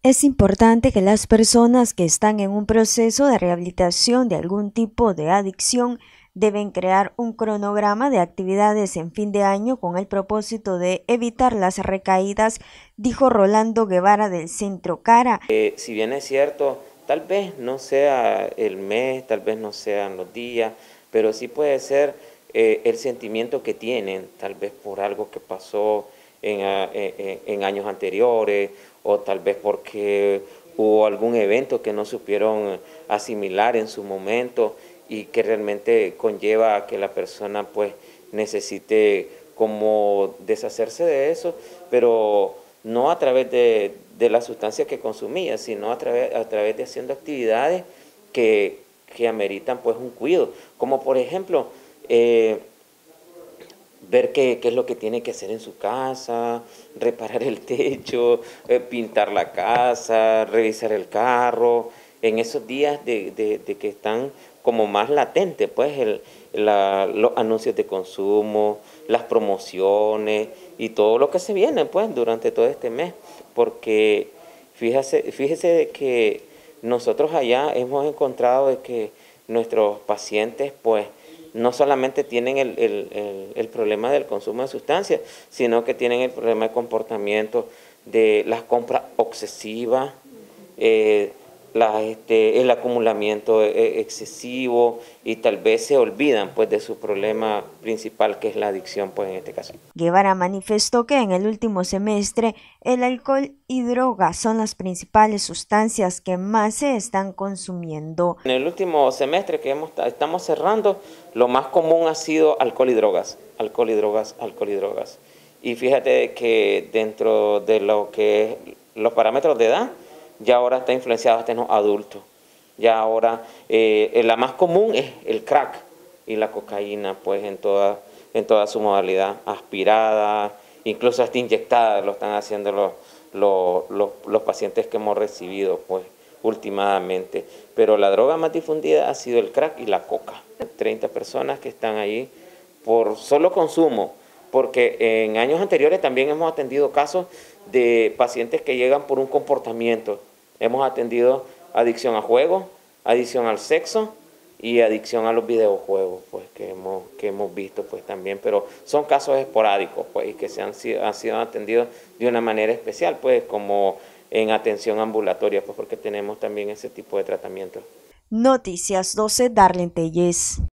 Es importante que las personas que están en un proceso de rehabilitación de algún tipo de adicción deben crear un cronograma de actividades en fin de año con el propósito de evitar las recaídas, dijo Rolando Guevara del Centro Cara. Si bien es cierto, tal vez no sea el mes, tal vez no sean los días, pero sí puede ser el sentimiento que tienen, tal vez por algo que pasó en años anteriores, o tal vez porque hubo algún evento que no supieron asimilar en su momento y que realmente conlleva a que la persona pues necesite como deshacerse de eso, pero no a través de la sustancia que consumía, sino a través de haciendo actividades que ameritan pues un cuidado, como por ejemplo ver qué es lo que tiene que hacer en su casa, reparar el techo, pintar la casa, revisar el carro, en esos días de que están como más latentes, pues los anuncios de consumo, las promociones y todo lo que se viene pues durante todo este mes, porque fíjese de que nosotros allá hemos encontrado de que nuestros pacientes pues no solamente tienen el problema del consumo de sustancias, sino que tienen el problema de comportamiento, de las compras obsesivas, el acumulamiento excesivo, y tal vez se olvidan pues de su problema principal, que es la adicción pues en este caso. Guevara manifestó que en el último semestre el alcohol y drogas son las principales sustancias que más se están consumiendo. En el último semestre que estamos cerrando, lo más común ha sido alcohol y drogas, alcohol y drogas, alcohol y drogas. Y fíjate que dentro de lo que es los parámetros de edad, ya ahora está influenciado hasta en los adultos. Ya ahora la más común es el crack y la cocaína, pues en toda su modalidad, aspirada, incluso hasta inyectada, lo están haciendo los pacientes que hemos recibido, pues últimamente. Pero la droga más difundida ha sido el crack y la coca. 30 personas que están ahí por solo consumo, porque en años anteriores también hemos atendido casos de pacientes que llegan por un comportamiento. Hemos atendido adicción a juegos, adicción al sexo y adicción a los videojuegos, pues que hemos visto pues también, pero son casos esporádicos pues y que han sido atendidos de una manera especial, pues como en atención ambulatoria, pues porque tenemos también ese tipo de tratamiento. Noticias 12, Darlene Tellez.